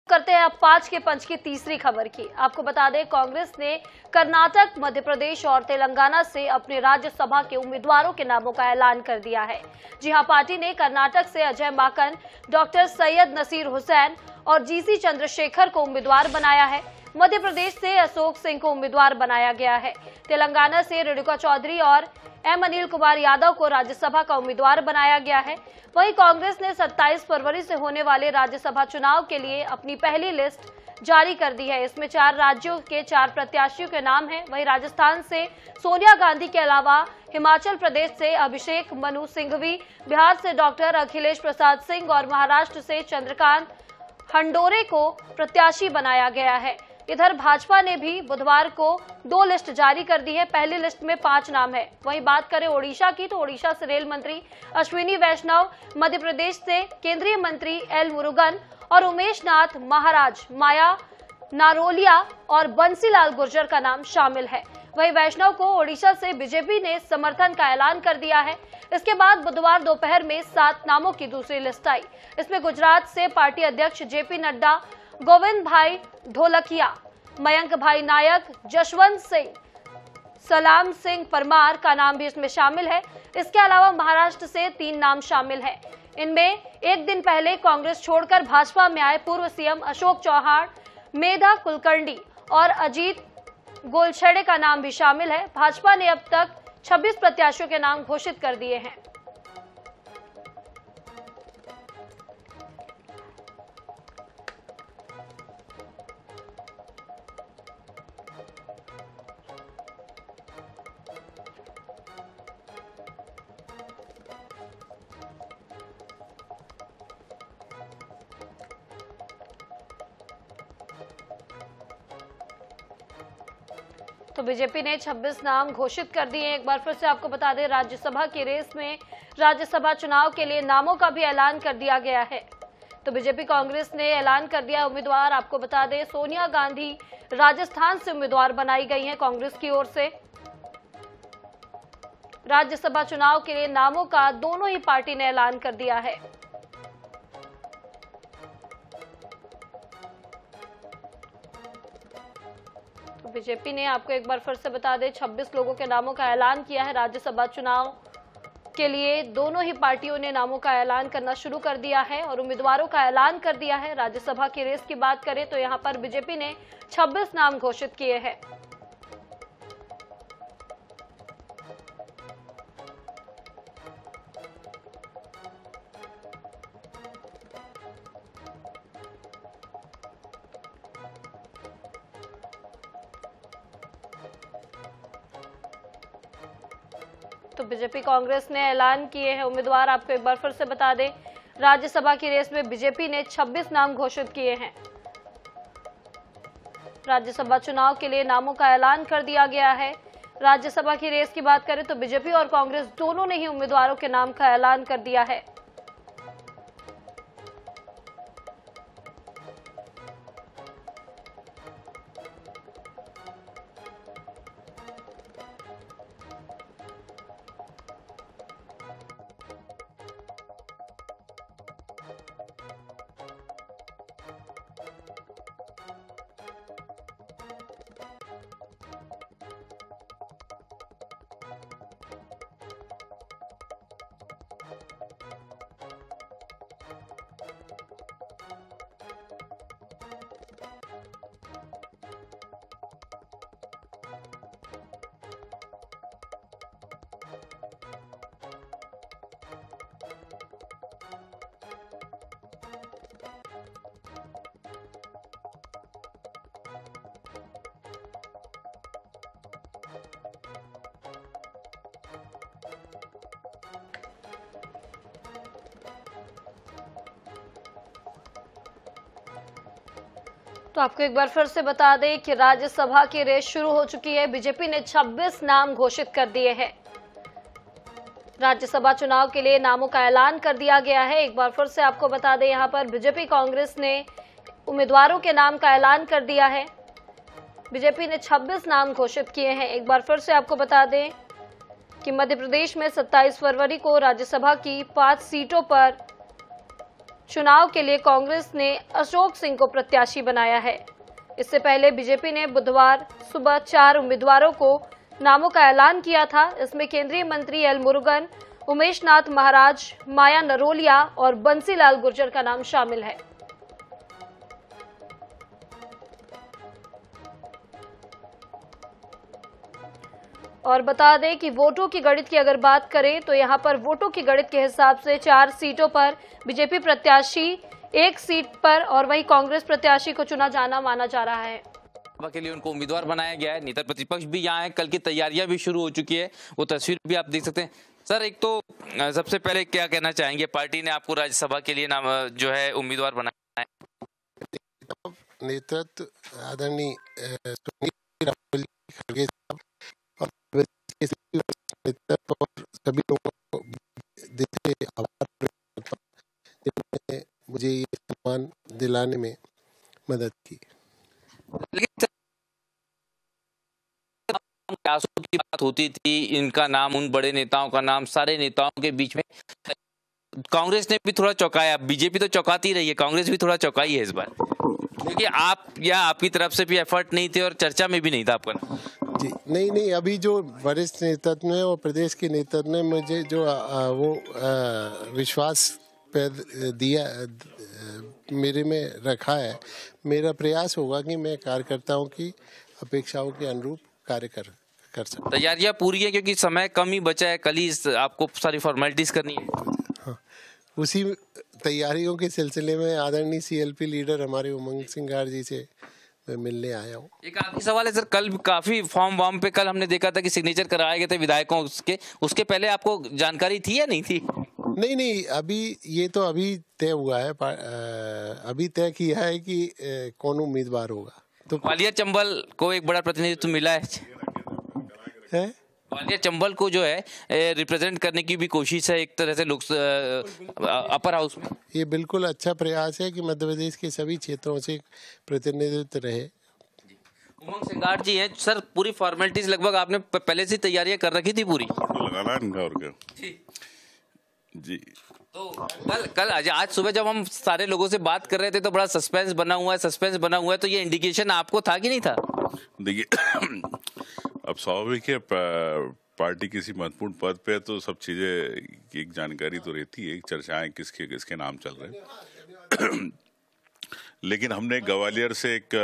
करते हैं अब 5 के पंच की तीसरी खबर की। आपको बता दें, कांग्रेस ने कर्नाटक, मध्य प्रदेश और तेलंगाना से अपने राज्यसभा के उम्मीदवारों के नामों का ऐलान कर दिया है। जी हां, पार्टी ने कर्नाटक से अजय माकन, डॉक्टर सैयद नसीर हुसैन और जीसी चंद्रशेखर को उम्मीदवार बनाया है। मध्य प्रदेश से अशोक सिंह को उम्मीदवार बनाया गया है। तेलंगाना से रेणुका चौधरी और एम अनिल कुमार यादव को राज्यसभा का उम्मीदवार बनाया गया है। वहीं कांग्रेस ने 27 फरवरी से होने वाले राज्यसभा चुनाव के लिए अपनी पहली लिस्ट जारी कर दी है। इसमें 4 राज्यों के 4 प्रत्याशियों के नाम हैं। वहीं राजस्थान से सोनिया गांधी के अलावा हिमाचल प्रदेश से अभिषेक मनु सिंघवी, बिहार से डॉक्टर अखिलेश प्रसाद सिंह और महाराष्ट्र से चंद्रकांत हंडोरे को प्रत्याशी बनाया गया है। इधर भाजपा ने भी बुधवार को 2 लिस्ट जारी कर दी है। पहली लिस्ट में 5 नाम है। वहीं बात करें ओडिशा की, तो ओडिशा से रेल मंत्री अश्विनी वैष्णव, मध्य प्रदेश से केंद्रीय मंत्री एल मुरुगन और उमेश नाथ महाराज, माया नारोलिया और बंसीलाल गुर्जर का नाम शामिल है। वहीं वैष्णव को ओडिशा से बीजेपी ने समर्थन का ऐलान कर दिया है। इसके बाद बुधवार दोपहर में 7 नामों की दूसरी लिस्ट आई। इसमें गुजरात से पार्टी अध्यक्ष जेपी नड्डा, गोविंद भाई ढोलकिया, मयंक भाई नायक, जशवंत सिंह, सलाम सिंह परमार का नाम भी इसमें शामिल है। इसके अलावा महाराष्ट्र से 3 नाम शामिल है। इनमें एक दिन पहले कांग्रेस छोड़कर भाजपा में आए पूर्व सीएम अशोक चौहान, मेधा कुलकर्णी और अजीत गोलछड़े का नाम भी शामिल है। भाजपा ने अब तक 26 प्रत्याशियों के नाम घोषित कर दिए हैं। तो बीजेपी ने 26 नाम घोषित कर दिए हैं। एक बार फिर से आपको बता दें, राज्यसभा की रेस में राज्यसभा चुनाव के लिए नामों का भी ऐलान कर दिया गया है। तो बीजेपी कांग्रेस ने ऐलान कर दिया उम्मीदवार। आपको बता दें, सोनिया गांधी राजस्थान से उम्मीदवार बनाई गई हैं कांग्रेस की ओर से। राज्यसभा चुनाव के लिए नामों का दोनों ही पार्टी ने ऐलान कर दिया है। बीजेपी ने, आपको एक बार फिर से बता दें, 26 लोगों के नामों का ऐलान किया है। राज्यसभा चुनाव के लिए दोनों ही पार्टियों ने नामों का ऐलान करना शुरू कर दिया है और उम्मीदवारों का ऐलान कर दिया है। राज्यसभा की रेस की बात करें तो यहां पर बीजेपी ने 26 नाम घोषित किए हैं। तो बीजेपी कांग्रेस ने ऐलान किए हैं उम्मीदवार। आपको एक बार फिर से बता दें, राज्यसभा की रेस में बीजेपी ने 26 नाम घोषित किए हैं। राज्यसभा चुनाव के लिए नामों का ऐलान कर दिया गया है। राज्यसभा की रेस की बात करें तो बीजेपी और कांग्रेस दोनों ने ही उम्मीदवारों के नाम का ऐलान कर दिया है। तो आपको एक बार फिर से बता दें कि राज्यसभा की रेस शुरू हो चुकी है। बीजेपी ने 26 नाम घोषित कर दिए हैं। राज्यसभा चुनाव के लिए नामों का ऐलान कर दिया गया है। एक बार फिर से आपको बता दें, यहां पर बीजेपी कांग्रेस ने उम्मीदवारों के नाम का ऐलान कर दिया है। बीजेपी ने 26 नाम घोषित किए हैं। एक बार फिर से आपको बता दें कि मध्य प्रदेश में 27 फरवरी को राज्यसभा की 5 सीटों पर चुनाव के लिए कांग्रेस ने अशोक सिंह को प्रत्याशी बनाया है। इससे पहले बीजेपी ने बुधवार सुबह 4 उम्मीदवारों को नामों का ऐलान किया था। इसमें केंद्रीय मंत्री एल मुरुगन, उमेश नाथ महाराज, माया नरोलिया और बंसीलाल गुर्जर का नाम शामिल है। और बता दें कि वोटों की गणित की अगर बात करें तो यहां पर वोटों की गणित के हिसाब से 4 सीटों पर बीजेपी प्रत्याशी, 1 सीट पर और वही कांग्रेस प्रत्याशी को चुना जाना माना जा रहा है। के लिए उनको उम्मीदवार बनाया गया है। नेता प्रतिपक्ष भी यहाँ है, कल की तैयारियां भी शुरू हो चुकी है, वो तस्वीर भी आप देख सकते हैं। सर, एक तो सबसे पहले क्या कहना चाहेंगे, पार्टी ने आपको राज्यसभा के लिए नाम जो है उम्मीदवार बनाया है? नेतृत्व आदरणीय खड़गे साहब और सभी लोगों को दिल से आभार करता हूं जिन्होंने मुझे ये सम्मान दिलाने में मदद की। लेकिन प्रयासों की बात होती थी, इनका नाम, उन बड़े नेताओं का नाम, सारे नेताओं के बीच में कांग्रेस ने भी थोड़ा चौंकाया। बीजेपी तो चौंकाती रही है, कांग्रेस भी थोड़ा चौंकाई है इस बार, क्योंकि आप या आपकी तरफ से भी एफर्ट नहीं थे और चर्चा में भी नहीं था आपका। जी नहीं, अभी जो वरिष्ठ नेतृत्व ने और प्रदेश के नेतृत्व ने मुझे जो विश्वास दिया, मेरे में रखा है, मेरा प्रयास होगा कि मैं कार्यकर्ताओं की अपेक्षाओं के अनुरूप कार्य कर सकूं। तैयारियां पूरी है क्योंकि समय कम ही बचा है, कल ही आपको सारी फॉर्मेलिटीज करनी है। हाँ, उसी तैयारियों के सिलसिले में आदरणीय सीएलपी लीडर हमारे उमंग सिंगार जी से मैं मिलने आया हूँ। एक आखिरी सवाल है सर, कल काफी फॉर्म वार्म पे कल हमने देखा था कि सिग्नेचर कराए गए थे विधायकों उसके पहले आपको जानकारी थी या नहीं थी? नहीं, अभी ये तो अभी तय हुआ है, अभी तय किया है कि कौन उम्मीदवार होगा। तो वालिया चंबल को एक बड़ा प्रतिनिधित्व मिला है? वालिया चंबल को जो है रिप्रेजेंट करने की भी कोशिश है एक तरह से लोग अपर हाउस में। ये बिल्कुल अच्छा प्रयास है कि मध्य प्रदेश के सभी क्षेत्रों से प्रतिनिधित्व रहे। उमंग सिंगार जी हैं सर, पूरी फॉर्मेलिटीज लगभग आपने पहले से तैयारियां कर रखी थी पूरी? लगाना है इनका और क्या जी। तो कल आज सुबह जब हम सारे लोगों से बात कर रहे थे तो बड़ा सस्पेंस बना हुआ है, तो ये इंडिकेशन आपको था कि नहीं था? देखिए अब स्वाभाविक है, पार्टी किसी महत्वपूर्ण पद पे है तो सब चीजें की एक जानकारी तो रहती है, चर्चाएं किसके नाम चल रहे हैं। लेकिन हमने ग्वालियर से एक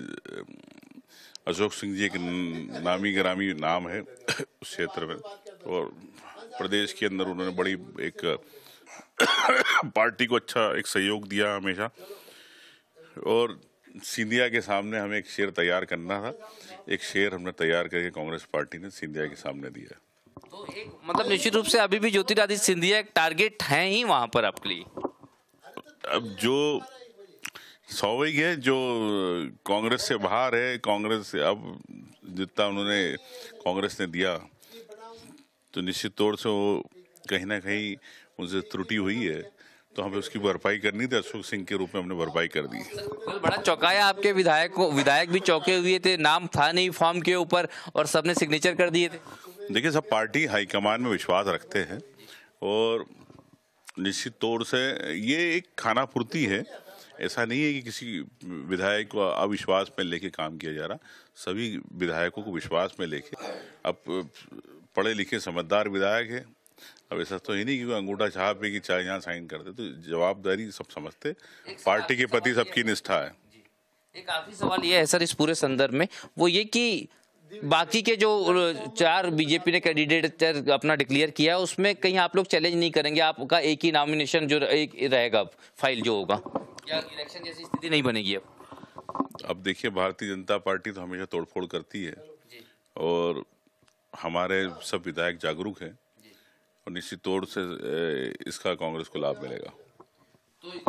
अशोक सिंह जी, एक नामी गिरामी नाम है उस क्षेत्र में, और प्रदेश के अंदर उन्होंने बड़ी एक पार्टी को अच्छा एक सहयोग दिया हमेशा, और सिंधिया के सामने हमें एक शेर तैयार करना था। एक शेर हमने तैयार करके कांग्रेस पार्टी ने सिंधिया के सामने दिया। तो एक मतलब निश्चित रूप से अभी भी ज्योतिरादित्य सिंधिया एक टारगेट है ही वहां पर आपके लिए। अब जो स्वाभाविक है, जो कांग्रेस से बाहर है, कांग्रेस से अब जितना उन्होंने कांग्रेस ने दिया तो निश्चित तौर से वो कहीं ना कहीं उनसे त्रुटि हुई है, तो हमें उसकी भरपाई करनी थी। अशोक सिंह के रूप में हमने भरपाई कर दी। बड़ा चौंकाया आपके विधायक भी चौंके हुए थे, नाम था नहीं फॉर्म के ऊपर और सबने सिग्नेचर कर दिए थे। देखिए, सब पार्टी हाईकमान में विश्वास रखते हैं और निश्चित तौर से ये एक खाना पूर्ति है। ऐसा नहीं है कि किसी विधायक को अविश्वास में लेके काम किया जा रहा, सभी विधायकों को विश्वास में लेके। अब पढ़े लिखे समझदार विधायक है, अब ऐसा तो ही नहीं कि अंगूठा छाप है कि चाहे यहाँ साइन करते, तो जवाबदारी सब समझते, पार्टी के प्रति सबकी निष्ठा है। एक आखिरी सवाल ये है सर इस पूरे संदर्भ में, वो ये कि बाकी के जो 4 बीजेपी ने कैंडिडेट अपना डिक्लेयर किया है उसमें कहीं आप लोग चैलेंज नहीं करेंगे? आपका एक ही नॉमिनेशन जो एक रहेगा फाइल जो होगा, या इलेक्शन जैसी स्थिति नहीं बनेगी? अब देखिए, भारतीय जनता पार्टी तो हमेशा तोड़फोड़ करती है और हमारे सब विधायक जागरूक हैं और निश्चित तौर से इसका कांग्रेस को लाभ मिलेगा। तो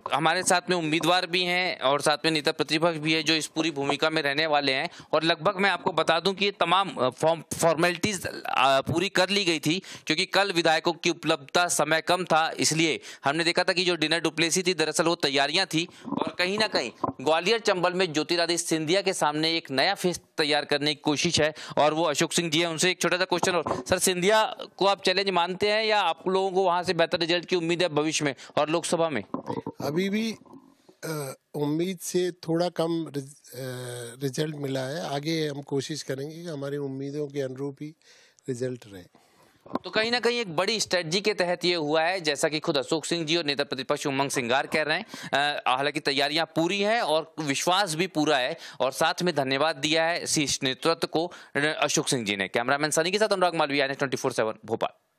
हमारे साथ में उम्मीदवार भी हैं और साथ में नेता प्रतिपक्ष भी है जो इस पूरी भूमिका में रहने वाले हैं। और लगभग मैं आपको बता दूं कि ये तमाम फॉर्मेलिटीज पूरी कर ली गई थी, क्योंकि कल विधायकों की उपलब्धता समय कम था, इसलिए हमने देखा था कि जो डिनर डुप्लेसी थी दरअसल वो तैयारियां थी। और कहीं ना कहीं ग्वालियर चंबल में ज्योतिरादित्य सिंधिया के सामने एक नया फेस तैयार करने की कोशिश है और वो अशोक सिंह जी है। उनसे एक छोटा सा क्वेश्चन और सर, सिंधिया को आप चैलेंज मानते हैं या आप लोगों को वहां से बेहतर रिजल्ट की उम्मीद है भविष्य में और लोकसभा में? अभी भी उम्मीद से थोड़ा कम रिजल्ट मिला है। आगे हम कोशिश करेंगे कि हमारी उम्मीदों के अनुरूप ही रिजल्ट रहे। तो कहीं ना कहीं एक बड़ी स्ट्रेटजी के तहत ये हुआ है, जैसा कि खुद अशोक सिंह जी और नेता प्रतिपक्ष उमंग सिंगार कह रहे हैं। हालांकि तैयारियां पूरी हैं और विश्वास भी पूरा है, और साथ में धन्यवाद दिया है शीर्ष नेतृत्व को अशोक सिंह जी ने। कैमरामैन सनी के साथ अनुराग मालवीय, NH 24/7 भोपाल।